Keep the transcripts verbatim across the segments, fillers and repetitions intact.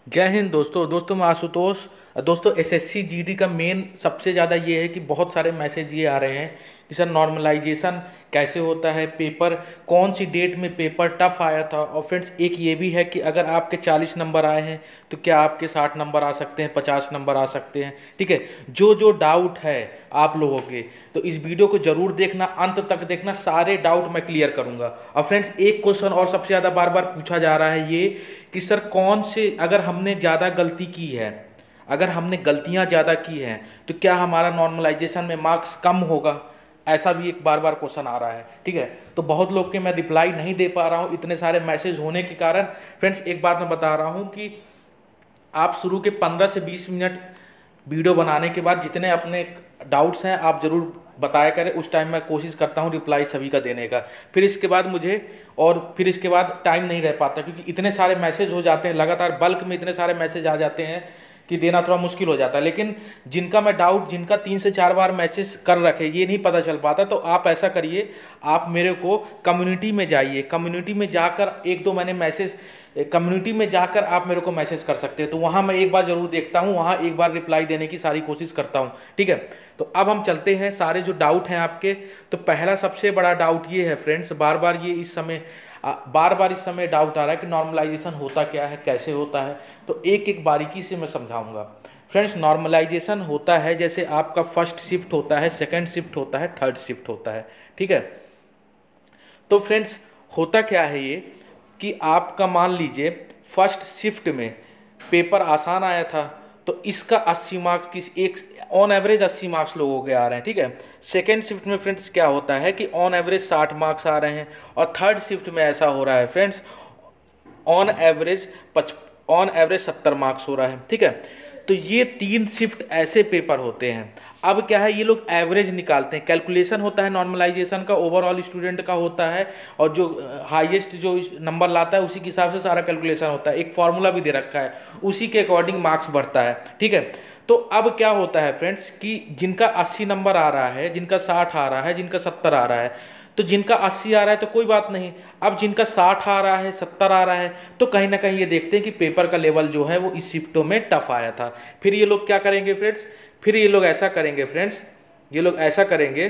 जय हिंद दोस्तों दोस्तों मैं आशुतोष। दोस्तों एसएससी जीडी का मेन सबसे ज़्यादा ये है कि बहुत सारे मैसेज ये आ रहे हैं कि सर नॉर्मलाइजेशन कैसे होता है, पेपर कौन सी डेट में पेपर टफ आया था। और फ्रेंड्स एक ये भी है कि अगर आपके चालीस नंबर आए हैं तो क्या आपके साठ नंबर आ सकते हैं, पचास नंबर आ सकते हैं। ठीक है, जो जो डाउट है आप लोगों के तो इस वीडियो को जरूर देखना, अंत तक देखना, सारे डाउट मैं क्लियर करूंगा। और फ्रेंड्स एक क्वेश्चन और सबसे ज़्यादा बार बार पूछा जा रहा है ये कि सर कौन से, अगर हमने ज़्यादा गलती की है, अगर हमने गलतियां ज़्यादा की हैं तो क्या हमारा नॉर्मलाइजेशन में मार्क्स कम होगा, ऐसा भी एक बार बार क्वेश्चन आ रहा है। ठीक है, तो बहुत लोग के मैं रिप्लाई नहीं दे पा रहा हूँ इतने सारे मैसेज होने के कारण। फ्रेंड्स एक बात मैं बता रहा हूँ कि आप शुरू के पंद्रह से बीस मिनट वीडियो बनाने के बाद जितने अपने डाउट्स हैं आप ज़रूर बताया करें, उस टाइम मैं कोशिश करता हूँ रिप्लाई सभी का देने का। फिर इसके बाद मुझे और फिर इसके बाद टाइम नहीं रह पाता क्योंकि इतने सारे मैसेज हो जाते हैं, लगातार बल्क में इतने सारे मैसेज आ जाते हैं कि देना थोड़ा मुश्किल हो जाता है। लेकिन जिनका मैं डाउट, जिनका तीन से चार बार मैसेज कर रखे ये नहीं पता चल पाता, तो आप ऐसा करिए, आप मेरे को कम्युनिटी में जाइए, कम्युनिटी में जाकर एक दो मैंने मैसेज कम्युनिटी में जाकर आप मेरे को मैसेज कर सकते हैं, तो वहाँ मैं एक बार ज़रूर देखता हूँ, वहाँ एक बार रिप्लाई देने की सारी कोशिश करता हूँ। ठीक है, तो अब हम चलते हैं सारे जो डाउट हैं आपके। तो पहला सबसे बड़ा डाउट ये है फ्रेंड्स, बार बार ये इस समय बार बार इस समय डाउट आ रहा है कि नॉर्मलाइजेशन होता क्या है, कैसे होता है। तो एक एक बारीकी से मैं समझाऊंगा। फ्रेंड्स नॉर्मलाइजेशन होता है जैसे आपका फर्स्ट शिफ्ट होता है, सेकंड शिफ्ट होता है, थर्ड शिफ्ट होता है। ठीक है, तो फ्रेंड्स होता क्या है ये कि आपका मान लीजिए फर्स्ट शिफ्ट में पेपर आसान आया था तो इसका अस्सी मार्क्स किस एक ऑन एवरेज अस्सी मार्क्स लोगों के आ रहे हैं। ठीक है, सेकेंड शिफ्ट में फ्रेंड्स क्या होता है कि ऑन एवरेज साठ मार्क्स आ रहे हैं, और थर्ड शिफ्ट में ऐसा हो रहा है फ्रेंड्स ऑन एवरेज पच ऑन एवरेज सत्तर मार्क्स हो रहा है। ठीक है, तो ये तीन शिफ्ट ऐसे पेपर होते हैं। अब क्या है, ये लोग एवरेज निकालते हैं, कैलकुलेशन होता है नॉर्मलाइजेशन का, ओवरऑल स्टूडेंट का होता है, और जो हाईएस्ट जो नंबर लाता है उसी के हिसाब से सारा कैलकुलेशन होता है। एक फार्मूला भी दे रखा है, उसी के अकॉर्डिंग मार्क्स बढ़ता है। ठीक है, तो अब क्या होता है फ्रेंड्स कि जिनका अस्सी नंबर आ रहा है, जिनका साठ आ रहा है, जिनका सत्तर आ रहा है, तो जिनका अस्सी आ रहा है तो कोई बात नहीं। अब जिनका साठ आ रहा है, सत्तर आ रहा है, तो कहीं ना कहीं ये देखते हैं कि पेपर का लेवल जो है वो इस शिफ्टों में टफ आया था। फिर ये लोग क्या करेंगे फ्रेंड्स, फिर ये लोग ऐसा करेंगे फ्रेंड्स ये लोग ऐसा करेंगे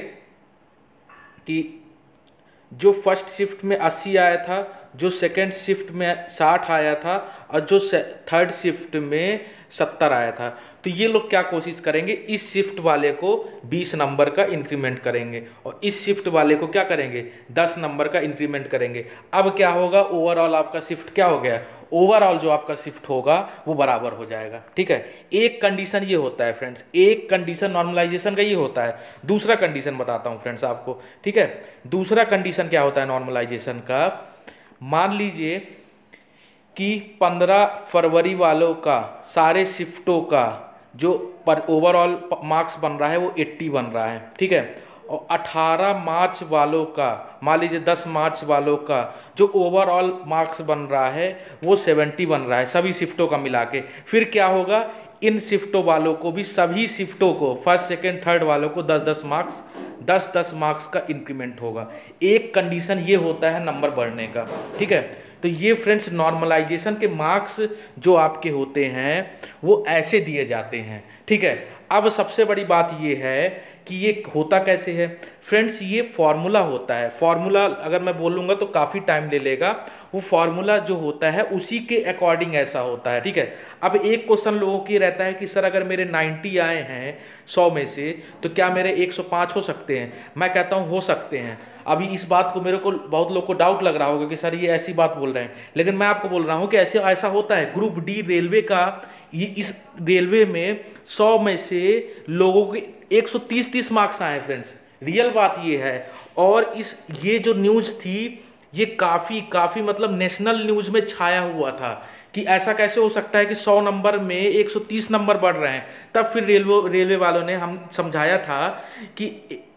कि जो फर्स्ट शिफ्ट में अस्सी आया था, जो सेकंड शिफ्ट में साठ आया था, और जो थर्ड शिफ्ट में सत्तर आया था, तो ये लोग क्या कोशिश करेंगे, इस शिफ्ट वाले को बीस नंबर का इंक्रीमेंट करेंगे और इस शिफ्ट वाले को क्या करेंगे, दस नंबर का इंक्रीमेंट करेंगे। अब क्या होगा, ओवरऑल आपका शिफ्ट क्या हो गया, ओवरऑल जो आपका शिफ्ट होगा वो बराबर हो जाएगा। ठीक है, एक कंडीशन ये होता है फ्रेंड्स, एक कंडीशन नॉर्मलाइजेशन का ये होता है। दूसरा कंडीशन बताता हूँ फ्रेंड्स आपको। ठीक है, दूसरा कंडीशन क्या होता है नॉर्मलाइजेशन का, मान लीजिए कि पंद्रह फरवरी वालों का सारे शिफ्टों का जो पर ओवरऑल मार्क्स बन रहा है वो अस्सी बन रहा है। ठीक है, और अठारह मार्च वालों का, मान लीजिए दस मार्च वालों का जो ओवरऑल मार्क्स बन रहा है वो सत्तर बन रहा है सभी शिफ्टों का मिला के। फिर क्या होगा, इन शिफ्टों वालों को भी, सभी शिफ्टों को, फर्स्ट सेकंड थर्ड वालों को दस दस मार्क्स दस दस मार्क्स का इंक्रीमेंट होगा। एक कंडीशन ये होता है नंबर बढ़ने का। ठीक है, तो ये फ्रेंड्स नॉर्मलाइजेशन के मार्क्स जो आपके होते हैं वो ऐसे दिए जाते हैं। ठीक है, अब सबसे बड़ी बात ये है कि ये होता कैसे है फ्रेंड्स, ये फॉर्मूला होता है। फॉर्मूला अगर मैं बोलूँगा तो काफ़ी टाइम ले लेगा, वो फॉर्मूला जो होता है उसी के अकॉर्डिंग ऐसा होता है। ठीक है, अब एक क्वेश्चन लोगों की रहता है कि सर अगर मेरे नब्बे आए हैं सौ में से तो क्या मेरे एक सौ पाँच हो सकते हैं। मैं कहता हूँ हो सकते हैं। अभी इस बात को मेरे को बहुत लोग को डाउट लग रहा होगा कि सर ये ऐसी बात बोल रहे हैं, लेकिन मैं आपको बोल रहा हूँ कि ऐसे ऐसा होता है। ग्रुप डी रेलवे का, ये इस रेलवे में सौ में से लोगों के एक सौ तीस तीस मार्क्स आए फ्रेंड्स, रियल बात ये है। और इस ये जो न्यूज़ थी ये काफ़ी काफ़ी मतलब नेशनल न्यूज़ में छाया हुआ था कि ऐसा कैसे हो सकता है कि सौ नंबर में एक सौ तीस नंबर बढ़ रहे हैं। तब फिर रेलवे रेलवे वालों ने हम समझाया था कि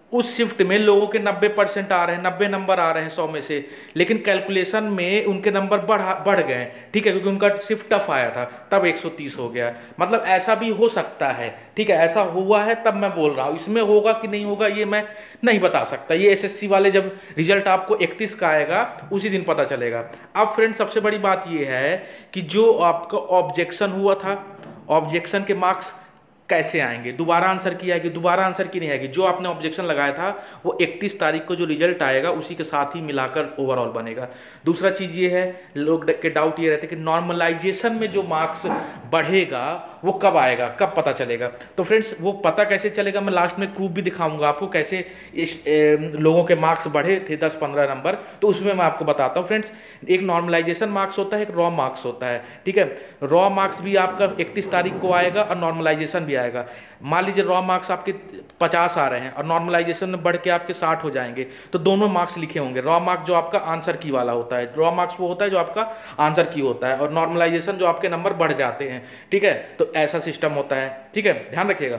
उस शिफ्ट में लोगों के नब्बे परसेंट आ रहे हैं, नब्बे नंबर आ रहे हैं सौ में से, लेकिन कैलकुलेशन में उनके नंबर बढ़ बढ़ गए, ठीक है, क्योंकि उनका शिफ्ट टफ आया था, तब एक सौ तीस हो गया। मतलब ऐसा भी हो सकता है, ठीक है, ऐसा हुआ है तब मैं बोल रहा हूँ। इसमें होगा कि नहीं होगा ये मैं नहीं बता सकता, ये एसएससी वाले जब रिजल्ट आपको इकतीस का आएगा उसी दिन पता चलेगा। अब फ्रेंड सबसे बड़ी बात ये है कि जो आपका ऑब्जेक्शन हुआ था, ऑब्जेक्शन के मार्क्स कैसे आएंगे, दोबारा आंसर की आएगी, दोबारा आंसर की नहीं आएगी। जो आपने ऑब्जेक्शन लगाया था वो इकतीस तारीख को जो रिजल्ट आएगा उसी के साथ ही मिलाकर ओवरऑल बनेगा। दूसरा चीज़ ये है, लोग के डाउट ये रहते हैं कि नॉर्मलाइजेशन में जो मार्क्स बढ़ेगा वो कब आएगा, कब पता चलेगा। तो फ्रेंड्स वो पता कैसे चलेगा, मैं लास्ट में प्रूफ भी दिखाऊंगा आपको कैसे इस ए, लोगों के मार्क्स बढ़े थे दस पंद्रह नंबर, तो उसमें मैं आपको बताता हूँ। फ्रेंड्स एक नॉर्मलाइजेशन मार्क्स होता है, एक रॉ मार्क्स होता है, ठीक है। रॉ मार्क्स भी आपका इकतीस तारीख को आएगा और नॉर्मलाइजेशन भी आएगा। मान लीजिए रॉ मार्क्स आपके पचास आ रहे हैं और नॉर्मलाइजेशन में बढ़ के आपके साठ हो जाएंगे, तो दोनों मार्क्स लिखे होंगे। रॉ मार्क्स जो आपका आंसर की वाला होता है, रॉ मार्क्स वो होता है जो आपका आंसर की होता है, और नॉर्मलाइजेशन जो आपके नंबर बढ़ जाते हैं, ठीक है। तो ऐसा सिस्टम होता है, ठीक है, ध्यान रखिएगा।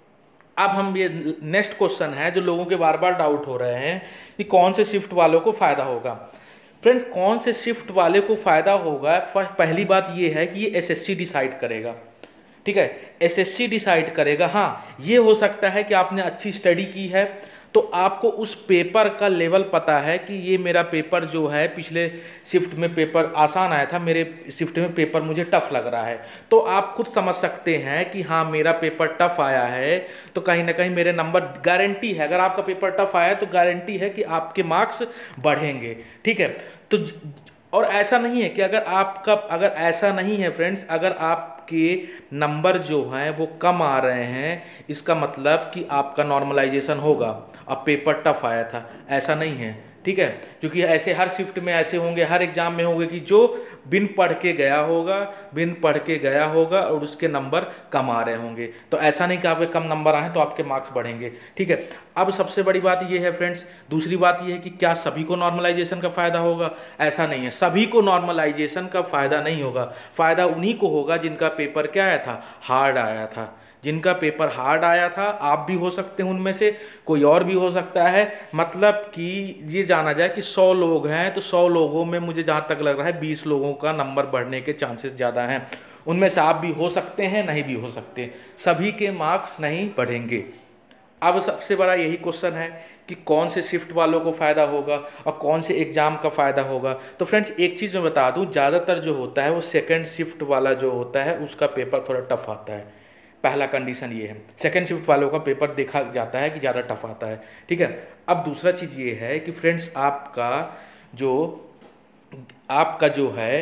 अब हम ये नेक्स्ट क्वेश्चन है जो लोगों के बार बार डाउट हो रहे हैं कि कौन से शिफ्ट वालों को फायदा होगा। फ्रेंड्स कौन से शिफ्ट वाले को फायदा होगा, पहली बात ये है कि ये एसएससी डिसाइड करेगा, ठीक है, एसएससी डिसाइड करेगा। हाँ ये हो सकता है कि आपने अच्छी स्टडी की है तो आपको उस पेपर का लेवल पता है कि ये मेरा पेपर जो है पिछले शिफ्ट में पेपर आसान आया था, मेरे शिफ्ट में पेपर मुझे टफ लग रहा है, तो आप खुद समझ सकते हैं कि हाँ मेरा पेपर टफ आया है तो कहीं ना कहीं मेरे नंबर, गारंटी है अगर आपका पेपर टफ आया है तो गारंटी है कि आपके मार्क्स बढ़ेंगे, ठीक है। तो और ऐसा नहीं है कि अगर आपका, अगर ऐसा नहीं है फ्रेंड्स, अगर आपके नंबर जो हैं वो कम आ रहे हैं इसका मतलब कि आपका नॉर्मलाइजेशन होगा, अब पेपर टफ आया था, ऐसा नहीं है, ठीक है। क्योंकि ऐसे हर शिफ्ट में ऐसे होंगे, हर एग्जाम में होंगे कि जो बिन पढ़ के गया होगा, बिन पढ़ के गया होगा और उसके नंबर कम आ रहे होंगे। तो ऐसा नहीं कि आपके कम नंबर आए तो आपके मार्क्स बढ़ेंगे, ठीक है। अब सबसे बड़ी बात ये है फ्रेंड्स, दूसरी बात ये है कि क्या सभी को नॉर्मलाइजेशन का फायदा होगा, ऐसा नहीं है, सभी को नॉर्मलाइजेशन का फायदा नहीं होगा। फायदा उन्हीं को होगा जिनका पेपर क्या आया था, हार्ड आया था। जिनका पेपर हार्ड आया था, आप भी हो सकते हैं उनमें से, कोई और भी हो सकता है। मतलब कि ये जाना जाए कि सौ लोग हैं तो सौ लोगों में मुझे जहाँ तक लग रहा है बीस लोगों का नंबर बढ़ने के चांसेस ज़्यादा हैं। उनमें से आप भी हो सकते हैं, नहीं भी हो सकते, सभी के मार्क्स नहीं बढ़ेंगे। अब सबसे बड़ा यही क्वेश्चन है कि कौन से शिफ्ट वालों को फ़ायदा होगा और कौन से एग्ज़ाम का फ़ायदा होगा। तो फ्रेंड्स एक चीज़ मैं बता दूं, ज़्यादातर जो होता है वो सेकंड शिफ्ट वाला जो होता है उसका पेपर थोड़ा टफ आता है। पहला कंडीशन ये है, सेकंड शिफ्ट वालों का पेपर देखा जाता है कि ज़्यादा टफ आता है, ठीक है। अब दूसरा चीज़ ये है कि फ्रेंड्स आपका जो आपका जो है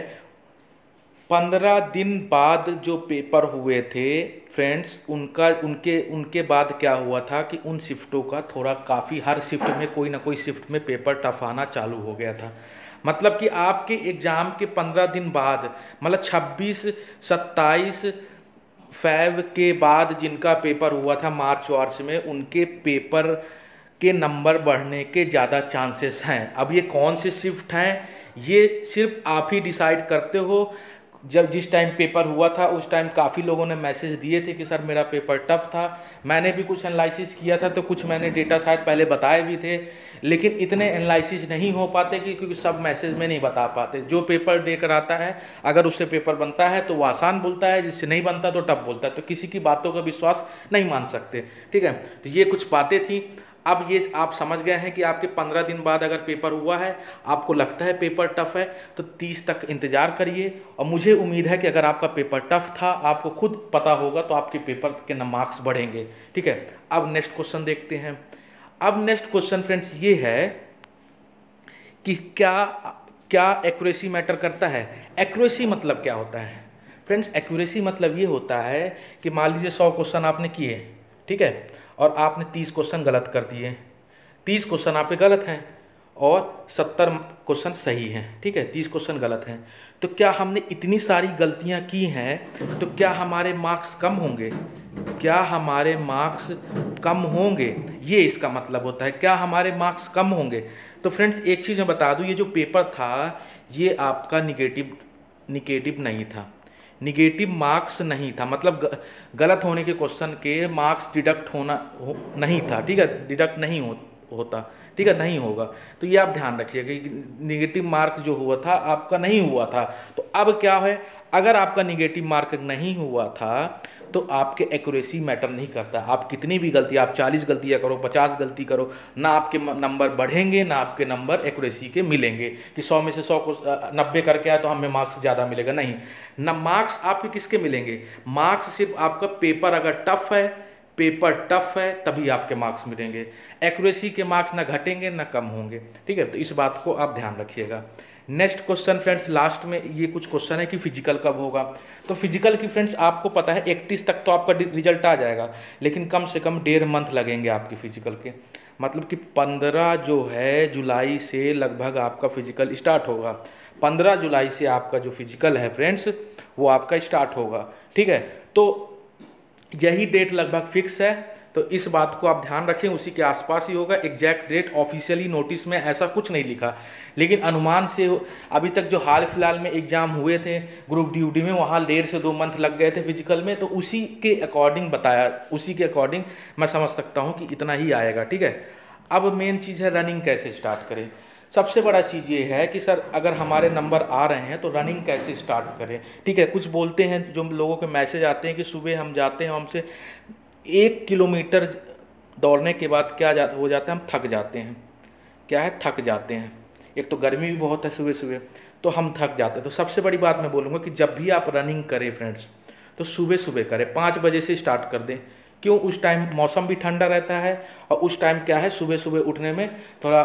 पंद्रह दिन बाद जो पेपर हुए थे फ्रेंड्स, उनका उनके उनके बाद क्या हुआ था कि उन शिफ्टों का थोड़ा काफ़ी, हर शिफ्ट में कोई ना कोई शिफ्ट में पेपर टफ आना चालू हो गया था। मतलब कि आपके एग्ज़ाम के पंद्रह दिन बाद, मतलब छब्बीस सत्ताईस फैब के बाद जिनका पेपर हुआ था मार्च वार्च में, उनके पेपर के नंबर बढ़ने के ज़्यादा चांसेस हैं। अब ये कौन से शिफ्ट हैं ये सिर्फ आप ही डिसाइड करते हो। जब जिस टाइम पेपर हुआ था उस टाइम काफ़ी लोगों ने मैसेज दिए थे कि सर मेरा पेपर टफ था, मैंने भी कुछ एनालिसिस किया था तो कुछ मैंने डेटा शायद पहले बताए भी थे, लेकिन इतने एनालिसिस नहीं हो पाते कि क्योंकि सब मैसेज में नहीं बता पाते। जो पेपर देकर आता है अगर उससे पेपर बनता है तो वो आसान बोलता है, जिससे नहीं बनता तो टफ बोलता है, तो किसी की बातों का विश्वास नहीं मान सकते, ठीक है। तो ये कुछ बातें थी। अब ये आप समझ गए हैं कि आपके पंद्रह दिन बाद अगर पेपर हुआ है, आपको लगता है पेपर टफ है, तो तीस तक इंतज़ार करिए। और मुझे उम्मीद है कि अगर आपका पेपर टफ था, आपको खुद पता होगा, तो आपके पेपर के मार्क्स बढ़ेंगे, ठीक है। अब नेक्स्ट क्वेश्चन देखते हैं। अब नेक्स्ट क्वेश्चन फ्रेंड्स ये है कि क्या क्या एक्यूरेसी मैटर करता है। एक्यूरेसी मतलब क्या होता है फ्रेंड्स? एक्यूरेसी मतलब ये होता है कि मान लीजिए सौ क्वेश्चन आपने किए, ठीक है, और आपने तीस क्वेश्चन गलत कर दिए, तीस क्वेश्चन आपके गलत हैं और सत्तर क्वेश्चन सही हैं, ठीक है, तीस क्वेश्चन गलत हैं। तो क्या हमने इतनी सारी गलतियां की हैं तो क्या हमारे मार्क्स कम होंगे? क्या हमारे मार्क्स कम होंगे, ये इसका मतलब होता है, क्या हमारे मार्क्स कम होंगे। तो फ्रेंड्स एक चीज़ मैं बता दूं, ये जो पेपर था ये आपका निगेटिव निगेटिव नहीं था। निगेटिव मार्क्स नहीं था, मतलब ग, गलत होने के क्वेश्चन के मार्क्स डिडक्ट होना हो, नहीं था, ठीक है, डिडक्ट नहीं हो, होता, ठीक है, नहीं होगा। तो ये आप ध्यान रखिएगा कि निगेटिव मार्क जो हुआ था आपका नहीं हुआ था। तो अब क्या है, अगर आपका निगेटिव मार्क नहीं हुआ था तो आपके एक्यूरेसी मैटर नहीं करता। आप कितनी भी गलती, आप चालीस गलतियाँ करो, पचास गलती करो, ना आपके नंबर बढ़ेंगे ना आपके नंबर एक्यूरेसी के मिलेंगे कि सौ में से सौ को नब्बे करके आए तो हमें मार्क्स ज़्यादा मिलेगा, नहीं ना। मार्क्स आपके किसके मिलेंगे, मार्क्स सिर्फ आपका पेपर अगर टफ है, पेपर टफ है तभी आपके मार्क्स मिलेंगे। एक्यूरेसी के मार्क्स ना घटेंगे ना कम होंगे, ठीक है। तो इस बात को आप ध्यान रखिएगा। नेक्स्ट क्वेश्चन फ्रेंड्स, लास्ट में ये कुछ क्वेश्चन है कि फिजिकल कब होगा। तो फिजिकल की फ्रेंड्स आपको पता है इकतीस तक तो आपका रिजल्ट आ जाएगा, लेकिन कम से कम डेढ़ मंथ लगेंगे आपकी फिजिकल के, मतलब कि पंद्रह जो है जुलाई से लगभग आपका फिजिकल स्टार्ट होगा। पंद्रह जुलाई से आपका जो फिजिकल है फ्रेंड्स वो आपका स्टार्ट होगा, ठीक है। तो यही डेट लगभग फिक्स है, तो इस बात को आप ध्यान रखें, उसी के आसपास ही होगा। एग्जैक्ट डेट ऑफिशियली नोटिस में ऐसा कुछ नहीं लिखा, लेकिन अनुमान से अभी तक जो हाल फिलहाल में एग्जाम हुए थे ग्रुप डी डी में, वहाँ डेढ़ से दो मंथ लग गए थे फिजिकल में, तो उसी के अकॉर्डिंग बताया, उसी के अकॉर्डिंग मैं समझ सकता हूँ कि इतना ही आएगा, ठीक है। अब मेन चीज़ है रनिंग कैसे स्टार्ट करें। सबसे बड़ा चीज़ ये है कि सर अगर हमारे नंबर आ रहे हैं तो रनिंग कैसे स्टार्ट करें, ठीक है। कुछ बोलते हैं, जो लोगों के मैसेज आते हैं कि सुबह हम जाते हैं, हमसे एक किलोमीटर दौड़ने के बाद क्या जा, हो जाता है, हम थक जाते हैं, क्या है, थक जाते हैं। एक तो गर्मी भी बहुत है सुबह सुबह, तो हम थक जाते हैं। तो सबसे बड़ी बात मैं बोलूँगा कि जब भी आप रनिंग करें फ्रेंड्स तो सुबह सुबह करें, पाँच बजे से स्टार्ट कर दें। क्यों, उस टाइम मौसम भी ठंडा रहता है और उस टाइम क्या है, सुबह सुबह उठने में थोड़ा,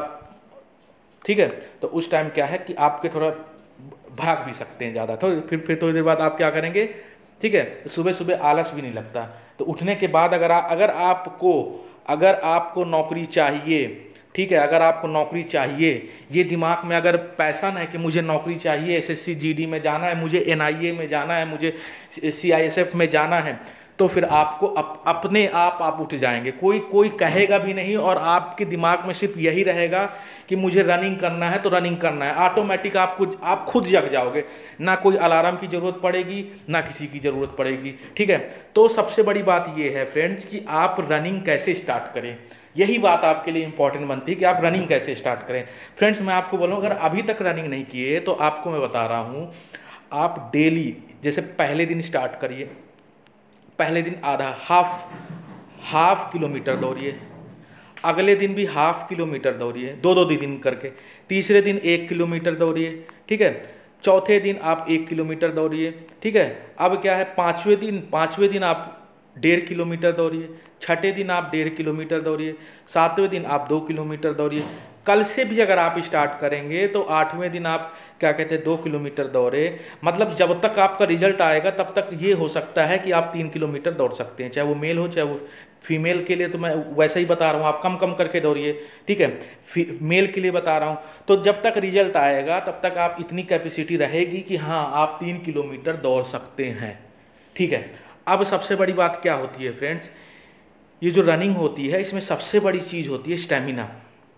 ठीक है, तो उस टाइम क्या है कि आपके थोड़ा भाग भी सकते हैं ज़्यादा, तो फिर फिर थोड़ी देर बाद आप क्या करेंगे, ठीक है, तो सुबह सुबह आलस भी नहीं लगता। तो उठने के बाद अगर आ, अगर आपको अगर आपको नौकरी चाहिए, ठीक है, अगर आपको नौकरी चाहिए, ये दिमाग में अगर पैशन है कि मुझे नौकरी चाहिए, एसएससी जीडी में जाना है, मुझे एनआईए में जाना है, मुझे सीआईएसएफ में जाना है, तो फिर आपको अप, अपने आप आप उठ जाएंगे, कोई कोई कहेगा भी नहीं, और आपके दिमाग में सिर्फ यही रहेगा कि मुझे रनिंग करना है तो रनिंग करना है। ऑटोमेटिक आपको आप खुद जग जाओगे, ना कोई अलार्म की ज़रूरत पड़ेगी ना किसी की ज़रूरत पड़ेगी, ठीक है। तो सबसे बड़ी बात ये है फ्रेंड्स कि आप रनिंग कैसे स्टार्ट करें, यही बात आपके लिए इंपॉर्टेंट बनती है कि आप रनिंग कैसे स्टार्ट करें। फ्रेंड्स मैं आपको बोलूँ, अगर अभी तक रनिंग नहीं किए तो आपको मैं बता रहा हूँ, आप डेली जैसे पहले दिन स्टार्ट करिए, पहले दिन आधा हाफ हाफ किलोमीटर दौड़िए, अगले दिन भी हाफ किलोमीटर दौड़िए, दो दो दिन करके, तीसरे दिन एक किलोमीटर दौड़िए, ठीक है, चौथे दिन आप एक किलोमीटर दौड़िए, ठीक है। अब क्या है, पाँचवें दिन पाँचवें दिन आप डेढ़ किलोमीटर दौड़िए, छठे दिन आप डेढ़ किलोमीटर दौड़िए, सातवें दिन आप दो किलोमीटर दौड़िए। कल से भी अगर आप स्टार्ट करेंगे तो आठवें दिन आप क्या कहते हैं, दो किलोमीटर दौड़े, मतलब जब तक आपका रिजल्ट आएगा तब तक ये हो सकता है कि आप तीन किलोमीटर दौड़ सकते हैं, चाहे वो मेल हो चाहे वो फीमेल के लिए। तो मैं वैसा ही बता रहा हूँ, आप कम कम करके दौड़िए, ठीक है, मेल के लिए बता रहा हूँ। तो जब तक रिजल्ट आएगा तब तक आप इतनी कैपेसिटी रहेगी कि हाँ आप तीन किलोमीटर दौड़ सकते हैं, ठीक है। अब सबसे बड़ी बात क्या होती है फ्रेंड्स, ये जो रनिंग होती है इसमें सबसे बड़ी चीज़ होती है स्टैमिना।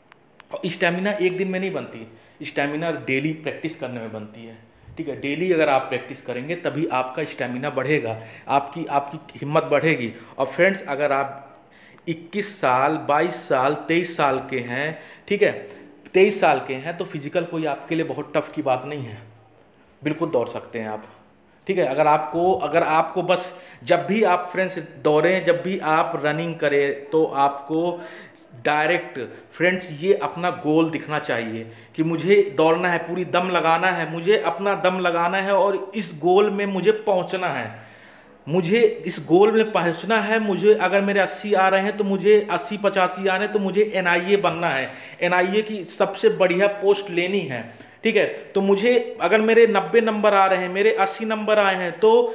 और स्टैमिना एक दिन में नहीं बनती, स्टैमिना डेली प्रैक्टिस करने में बनती है, ठीक है। डेली अगर आप प्रैक्टिस करेंगे तभी आपका स्टैमिना बढ़ेगा, आपकी आपकी हिम्मत बढ़ेगी। और फ्रेंड्स अगर आप इक्कीस साल, बाईस साल, तेईस साल के हैं, ठीक है, तेईस साल के हैं, तो फिजिकल कोई आपके लिए बहुत टफ की बात नहीं है, बिल्कुल दौड़ सकते हैं आप, ठीक है। अगर आपको अगर आपको बस जब भी आप फ्रेंड्स दौड़ें, जब भी आप रनिंग करें, तो आपको डायरेक्ट फ्रेंड्स ये अपना गोल दिखना चाहिए कि मुझे दौड़ना है, पूरी दम लगाना है, मुझे अपना दम लगाना है और इस गोल में मुझे पहुंचना है, मुझे इस गोल में पहुंचना है। मुझे अगर मेरे अस्सी आ रहे हैं तो मुझे अस्सी पचासी आ रहे हैं तो मुझे एनआईए बनना है, एनआईए की सबसे बढ़िया पोस्ट लेनी है, ठीक है। तो मुझे अगर मेरे नब्बे नंबर आ रहे हैं, मेरे अस्सी नंबर आए हैं, तो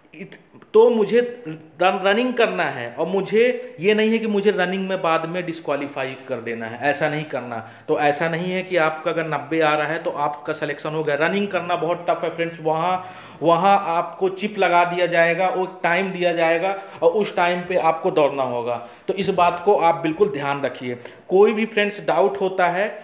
तो मुझे रनिंग करना है। और मुझे ये नहीं है कि मुझे रनिंग में बाद में डिस्क्वालीफाई कर देना है, ऐसा नहीं करना। तो ऐसा नहीं है कि आपका अगर नब्बे आ रहा है तो आपका सिलेक्शन हो गया। रनिंग करना बहुत टफ है फ्रेंड्स, वहाँ वहाँ आपको चिप लगा दिया जाएगा, वो टाइम दिया जाएगा और उस टाइम पे आपको दौड़ना होगा। तो इस बात को आप बिल्कुल ध्यान रखिए। कोई भी फ्रेंड्स डाउट होता है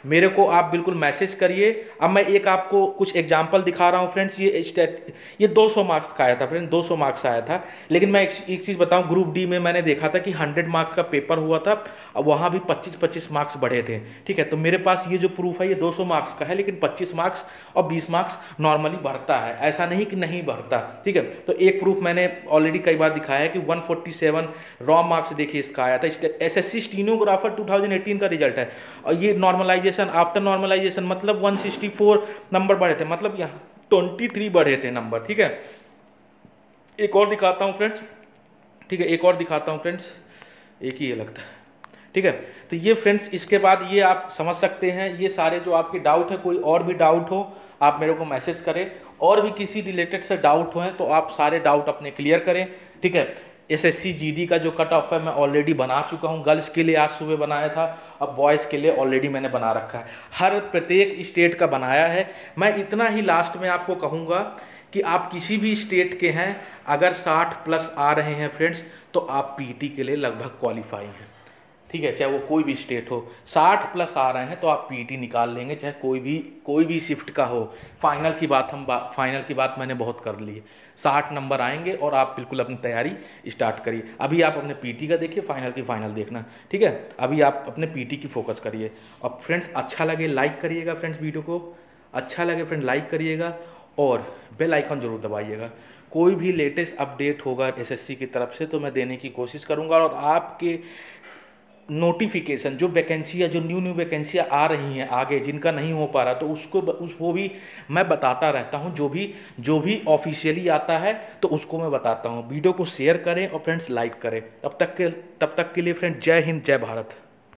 मेरे को आप बिल्कुल मैसेज करिए। अब मैं एक आपको कुछ एग्जांपल दिखा रहा हूँ फ्रेंड्स। ये स्टेट ये दो सौ मार्क्स का आया था फ्रेंड्स, दो सौ मार्क्स आया था। लेकिन मैं एक, एक चीज़ बताऊँ, ग्रुप डी में मैंने देखा था कि हंड्रेड मार्क्स का पेपर हुआ था, अब वहाँ भी पच्चीस पच्चीस मार्क्स बढ़े थे। ठीक है, तो मेरे पास ये जो प्रूफ है ये दो सौ मार्क्स का है, लेकिन पच्चीस मार्क्स और बीस मार्क्स नॉर्मली बढ़ता है, ऐसा नहीं कि नहीं बढ़ता। ठीक है, तो एक प्रूफ मैंने ऑलरेडी कई बार दिखाया है कि एक सौ सैंतालीस रॉ मार्क्स देखिए इसका आया था। एसएससी स्टीनोग्राफर दो हज़ार अठारह का रिजल्ट है, और ये नॉर्मलाइजेशन आफ्टर नॉर्मलाइजेशन मतलब एक सौ चौंसठ नंबर बढ़े थे, मतलब यहाँ तेईस बढ़े थे नंबर। ठीक है, एक और दिखाता हूँ फ्रेंड्स। ठीक है, एक और दिखाता हूँ फ्रेंड्स, एक ही है लगता है। ठीक है, तो ये फ्रेंड्स, इसके बाद ये आप समझ सकते हैं ये सारे जो आपके डाउट है। कोई और भी डाउट हो आप मेरे को मैसेज करें, और भी किसी रिलेटेड से डाउट हो तो आप सारे डाउट अपने क्लियर करें। ठीक है, एसएससी जीडी का जो कट ऑफ है मैं ऑलरेडी बना चुका हूं, गर्ल्स के लिए आज सुबह बनाया था, अब बॉयज़ के लिए ऑलरेडी मैंने बना रखा है, हर प्रत्येक स्टेट का बनाया है। मैं इतना ही लास्ट में आपको कहूँगा कि आप किसी भी स्टेट के हैं, अगर साठ प्लस आ रहे हैं फ्रेंड्स, तो आप पीटी के लिए लगभग क्वालिफाई हैं। ठीक है, चाहे वो कोई भी स्टेट हो, साठ प्लस आ रहे हैं तो आप पीटी निकाल लेंगे, चाहे कोई भी कोई भी शिफ्ट का हो। फाइनल की बात हम बा, फाइनल की बात मैंने बहुत कर ली है, साठ नंबर आएंगे और आप बिल्कुल अपनी तैयारी स्टार्ट करिए। अभी आप अपने पीटी का देखिए, फाइनल की फाइनल देखना। ठीक है, अभी आप अपने पीटी की फोकस करिए। और फ्रेंड्स अच्छा लगे लाइक करिएगा, फ्रेंड्स वीडियो को अच्छा लगे फ्रेंड लाइक करिएगा, और बेल आइकन जरूर दबाइएगा। कोई भी लेटेस्ट अपडेट होगा एसएससी की तरफ से तो मैं देने की कोशिश करूँगा, और आपके नोटिफिकेशन जो वैकेंसियाँ जो न्यू न्यू वैकेंसियाँ आ रही हैं आगे, जिनका नहीं हो पा रहा, तो उसको उस वो भी मैं बताता रहता हूं। जो भी जो भी ऑफिशियली आता है तो उसको मैं बताता हूं। वीडियो को शेयर करें और फ्रेंड्स लाइक करें। तब तक के तब तक के लिए फ्रेंड्स, जय हिंद, जय भारत।